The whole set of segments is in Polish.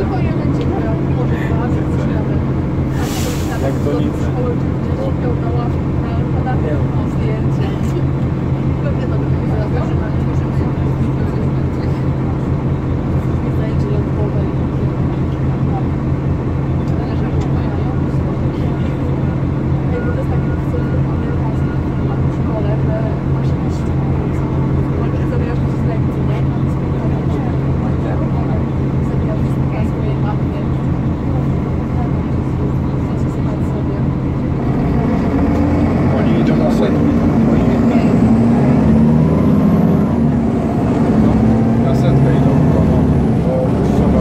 tylko jeden dzień miał, może dwa, jak do nic. Siedział na ławce, na zdjęcie. Pewnie to by zaraz zajęcie lotkowe. Bo to jest takie coś, co pamiętam w szkole, że masz jakieś zabierasz się z lekcji, nie? Zabierasz się swojej matki. Oni idą na setki. Na setkę idą, bo trzeba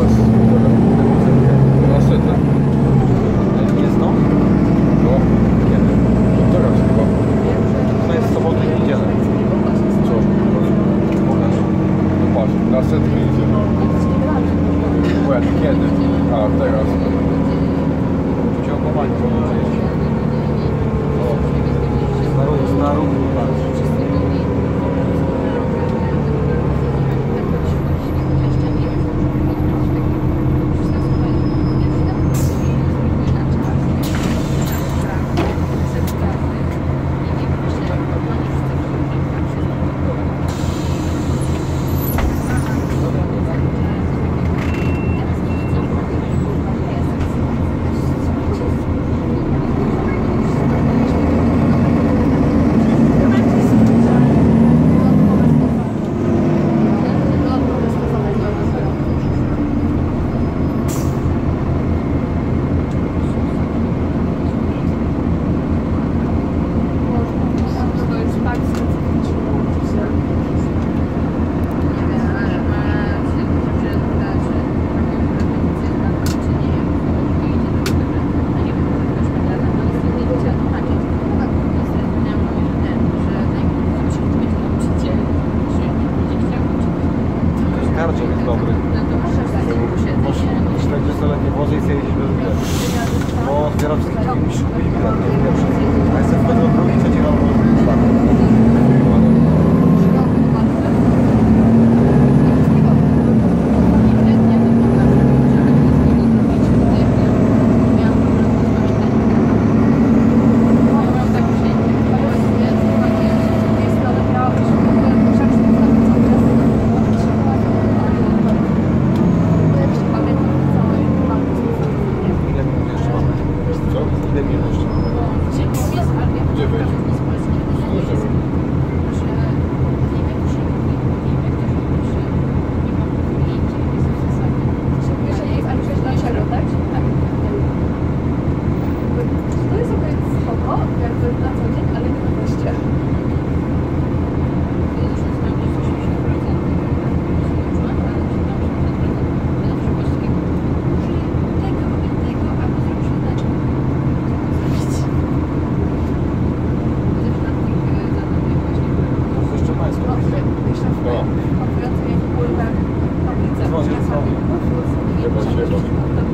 na setkę. Jest no? No, kiedy? No teraz chyba. To jest sobotę i niedzielę. Co? Pokaż. No patrz, na setkę idzie. When? Kiedy? A, teraz. Cię opamować, co to jest. Starą, patrz. Karczok jest dobry. Masz 40-letnie włoże i sobie jeździć bez biletu. Bo zbieram wszystkich i musisz kupić bilet, nie pierwszy. A jestem w pewno drugi, trzeci rok. Ile minut jeszcze mamy? Gdzie wejść? To jest okej spoko, jakby na co dzień, ale nie na teście. Jeszcze państwo. Jeszcze w pakującej jak płynę tablicę. Chyba.